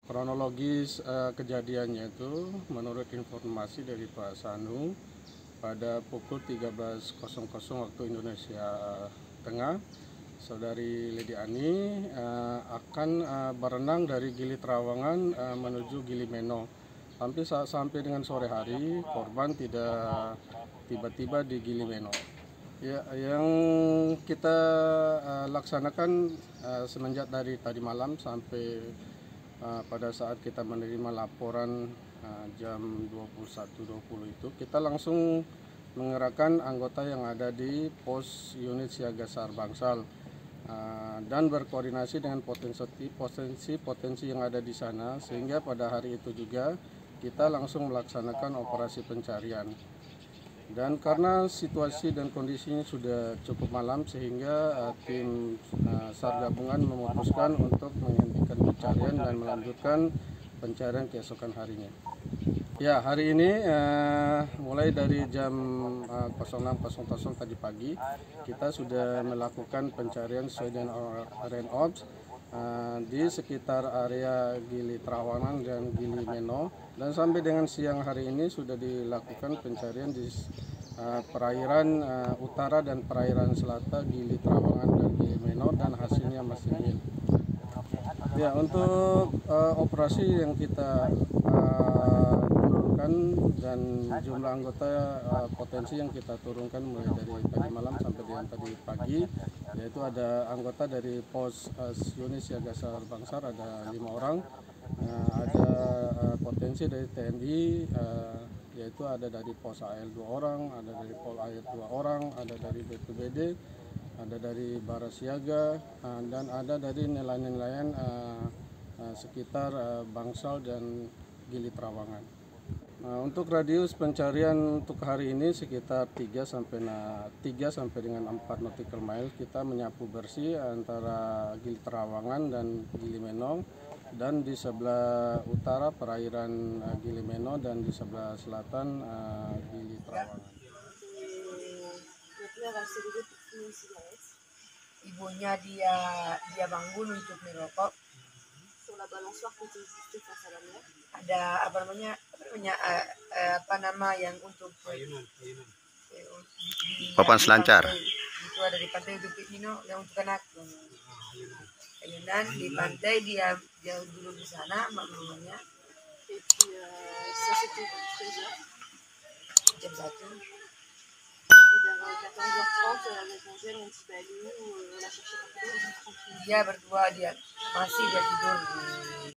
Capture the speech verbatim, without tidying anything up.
Kronologis eh, kejadiannya itu menurut informasi dari Pak Sanu pada pukul tiga belas waktu Indonesia Tengah, Saudari Lady Ani eh, akan eh, berenang dari Gili Trawangan eh, menuju Gili Meno. Sampai saat sampai dengan sore hari, korban tidak tiba-tiba di Gili Meno. Ya, yang kita uh, laksanakan uh, semenjak dari tadi malam sampai uh, pada saat kita menerima laporan uh, jam dua puluh satu dua puluh itu, kita langsung mengerahkan anggota yang ada di pos unit siaga SAR Bangsal uh, dan berkoordinasi dengan potensi-potensi yang ada di sana, sehingga pada hari itu juga kita langsung melaksanakan operasi pencarian. Dan karena situasi dan kondisinya sudah cukup malam, sehingga uh, tim uh, SAR gabungan memutuskan untuk menghentikan pencarian dan melanjutkan pencarian keesokan harinya. Ya, hari ini uh, mulai dari jam uh, enam tadi pagi kita sudah melakukan pencarian sesuai dengan Aren Ops uh, di sekitar area Gili Trawangan dan Gili Meno, dan sampai dengan siang hari ini sudah dilakukan pencarian di uh, perairan uh, utara dan perairan selatan Gili Trawangan dan Gili Meno, dan hasilnya masih nihil. Ya, untuk uh, operasi yang kita uh, turunkan dan jumlah anggota uh, potensi yang kita turunkan mulai dari tadi malam sampai dengan tadi pagi, yaitu ada anggota dari pos uh, unit siaga SAR Bangsal ada lima orang, uh, ada uh, potensi dari T N I, uh, yaitu ada dari pos A L dua orang, ada dari Pol Air dua orang, ada dari B P B D, ada dari Bara Siaga, uh, dan ada dari nelayan-nelayan uh, uh, sekitar uh, Bangsal dan Gili Trawangan. Nah, untuk radius pencarian untuk hari ini sekitar tiga sampai tiga sampai dengan empat nautical mile. Kita menyapu bersih antara Gili Trawangan dan Gili Meno, dan di sebelah utara perairan uh, Gili Meno, dan di sebelah selatan uh, Gili Trawangan. Ibunya dia dia bangun untuk merokok. Ada apa namanya apa namanya uh, uh, apa nama yang untuk ayunan ayunan di, papan selancar itu ada di pantai untuk Pino yang untuk anak ayunan di pantai, dia dia dulu di sana mamanya jam satu. Dia berdua dia masih dia tidur di